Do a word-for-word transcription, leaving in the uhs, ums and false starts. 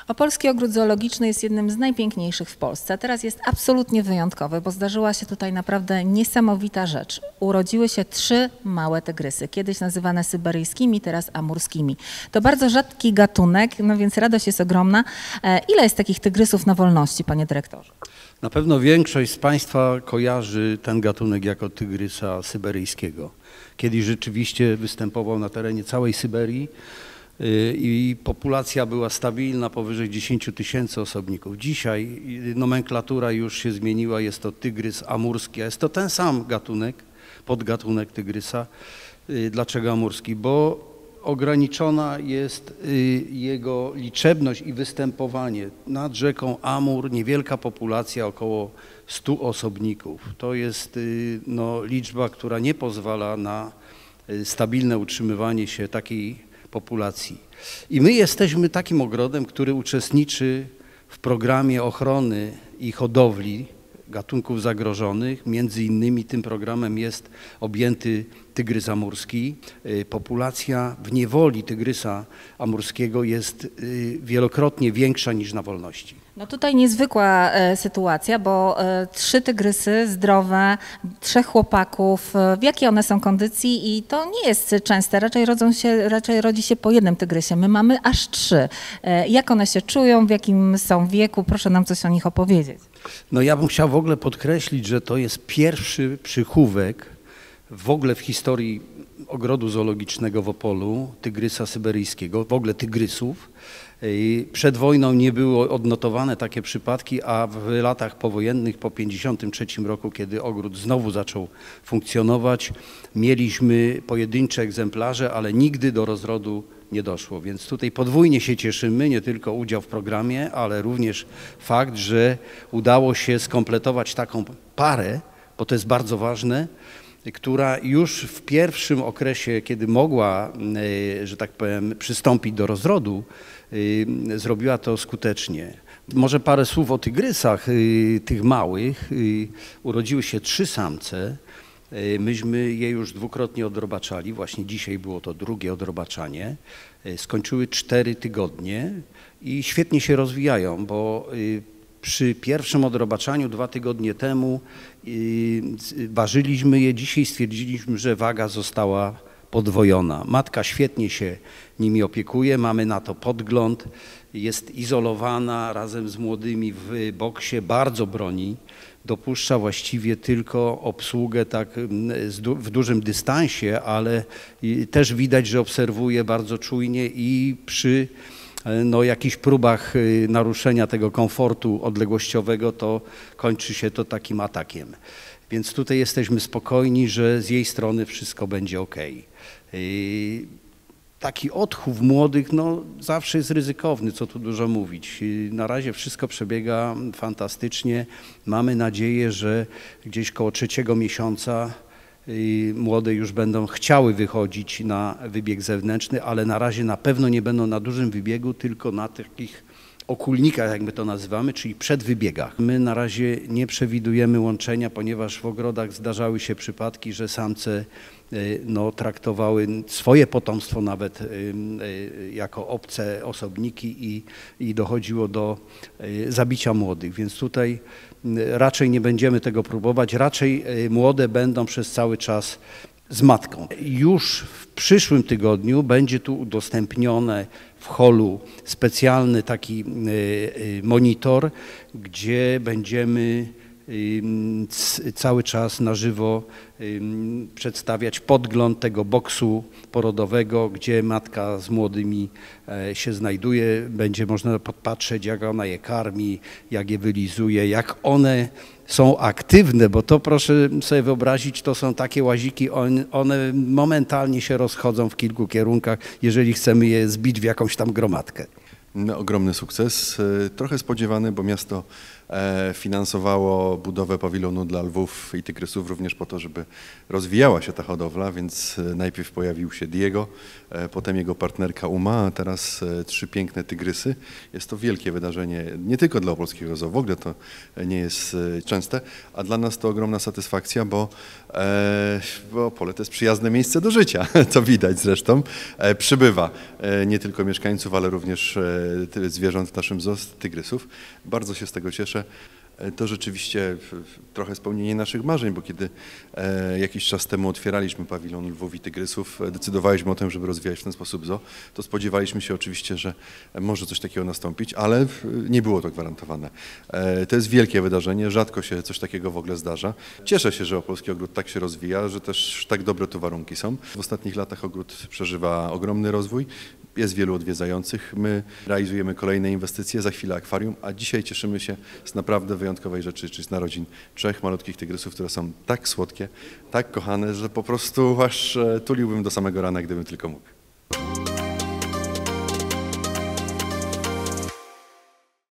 Opolski Ogród Zoologiczny jest jednym z najpiękniejszych w Polsce. Teraz jest absolutnie wyjątkowy, bo zdarzyła się tutaj naprawdę niesamowita rzecz. Urodziły się trzy małe tygrysy, kiedyś nazywane syberyjskimi, teraz amurskimi. To bardzo rzadki gatunek, no więc radość jest ogromna. Ile jest takich tygrysów na wolności, panie dyrektorze? Na pewno większość z Państwa kojarzy ten gatunek jako tygrysa syberyjskiego. Kiedyś rzeczywiście występował na terenie całej Syberii i populacja była stabilna, powyżej dziesięciu tysięcy osobników. Dzisiaj nomenklatura już się zmieniła, jest to tygrys amurski, a jest to ten sam gatunek, podgatunek tygrysa. Dlaczego amurski? Bo ograniczona jest jego liczebność i występowanie. Nad rzeką Amur niewielka populacja, około stu osobników. To jest no, liczba, która nie pozwala na stabilne utrzymywanie się takiej populacji. I my jesteśmy takim ogrodem, który uczestniczy w programie ochrony i hodowli gatunków zagrożonych. Między innymi tym programem jest objęty tygrys amurski. Populacja w niewoli tygrysa amurskiego jest wielokrotnie większa niż na wolności. No tutaj niezwykła e, sytuacja, bo e, trzy tygrysy zdrowe, trzech chłopaków. W jakiej one są kondycji? I to nie jest częste, raczej, rodzą się, raczej rodzi się po jednym tygrysie. My mamy aż trzy. E, jak one się czują, w jakim są wieku? Proszę nam coś o nich opowiedzieć. No ja bym chciał w ogóle podkreślić, że to jest pierwszy przychówek w ogóle w historii ogrodu zoologicznego w Opolu, tygrysa syberyjskiego, w ogóle tygrysów. Przed wojną nie były odnotowane takie przypadki, a w latach powojennych, po pięćdziesiątym trzecim roku, kiedy ogród znowu zaczął funkcjonować, mieliśmy pojedyncze egzemplarze, ale nigdy do rozrodu nie doszło. Więc tutaj podwójnie się cieszymy, nie tylko udział w programie, ale również fakt, że udało się skompletować taką parę, bo to jest bardzo ważne, która już w pierwszym okresie, kiedy mogła, że tak powiem, przystąpić do rozrodu, zrobiła to skutecznie. Może parę słów o tygrysach, tych małych. Urodziły się trzy samce. Myśmy je już dwukrotnie odrobaczali. Właśnie dzisiaj było to drugie odrobaczanie. Skończyły cztery tygodnie i świetnie się rozwijają, bo przy pierwszym odrobaczaniu dwa tygodnie temu ważyliśmy je, dzisiaj stwierdziliśmy, że waga została podwojona. Matka świetnie się nimi opiekuje, mamy na to podgląd, jest izolowana razem z młodymi w boksie, bardzo broni, dopuszcza właściwie tylko obsługę tak w dużym dystansie, ale też widać, że obserwuje bardzo czujnie i przy no, jakichś próbach naruszenia tego komfortu odległościowego, to kończy się to takim atakiem. Więc tutaj jesteśmy spokojni, że z jej strony wszystko będzie ok. Taki odchów młodych no, zawsze jest ryzykowny, co tu dużo mówić. Na razie wszystko przebiega fantastycznie. Mamy nadzieję, że gdzieś koło trzeciego miesiąca młode już będą chciały wychodzić na wybieg zewnętrzny, ale na razie na pewno nie będą na dużym wybiegu, tylko na takich okulnikach, jak my to nazywamy, czyli przedwybiegach. My na razie nie przewidujemy łączenia, ponieważ w ogrodach zdarzały się przypadki, że samce no, traktowały swoje potomstwo nawet jako obce osobniki i, i dochodziło do zabicia młodych, więc tutaj raczej nie będziemy tego próbować, raczej młode będą przez cały czas z matką. Już w przyszłym tygodniu będzie tu udostępnione w holu specjalny taki monitor, gdzie będziemy cały czas na żywo przedstawiać podgląd tego boksu porodowego, gdzie matka z młodymi się znajduje. Będzie można podpatrzeć, jak ona je karmi, jak je wylizuje, jak one są aktywne, bo to proszę sobie wyobrazić, to są takie łaziki, one momentalnie się rozchodzą w kilku kierunkach, jeżeli chcemy je zbić w jakąś tam gromadkę. No, ogromny sukces, trochę spodziewany, bo miasto finansowało budowę pawilonu dla lwów i tygrysów również po to, żeby rozwijała się ta hodowla, więc najpierw pojawił się Diego, potem jego partnerka Uma, a teraz trzy piękne tygrysy. Jest to wielkie wydarzenie, nie tylko dla opolskiego zoo, w ogóle to nie jest częste, a dla nas to ogromna satysfakcja, bo, bo Opole to jest przyjazne miejsce do życia, co widać zresztą. Przybywa nie tylko mieszkańców, ale również ty- zwierząt w naszym zoo, tygrysów. Bardzo się z tego cieszę. To rzeczywiście trochę spełnienie naszych marzeń, bo kiedy e, jakiś czas temu otwieraliśmy pawilon lwów i tygrysów, decydowaliśmy o tym, żeby rozwijać w ten sposób zoo, to spodziewaliśmy się oczywiście, że może coś takiego nastąpić, ale nie było to gwarantowane. E, to jest wielkie wydarzenie, rzadko się coś takiego w ogóle zdarza. Cieszę się, że Opolski Ogród tak się rozwija, że też tak dobre tu warunki są. W ostatnich latach ogród przeżywa ogromny rozwój. Jest wielu odwiedzających. My realizujemy kolejne inwestycje, za chwilę akwarium, a dzisiaj cieszymy się z naprawdę wyjątkowej rzeczy, czyli z narodzin trzech malutkich tygrysów, które są tak słodkie, tak kochane, że po prostu aż tuliłbym do samego rana, gdybym tylko mógł.